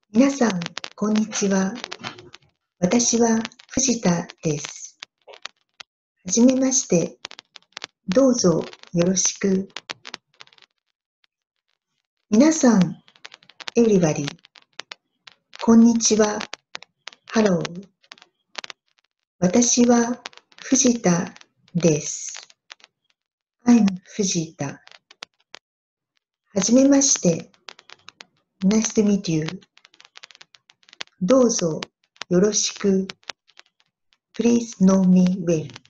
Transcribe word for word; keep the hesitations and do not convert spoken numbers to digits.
皆さん、こんにちは。私は藤田です。はじめまして。どうぞよろしく。皆さん、everybody、こんにちは。Hello。私は藤田です。I'm 藤田。はじめまして。Nice to meet you。どうぞよろしく。Please know me well。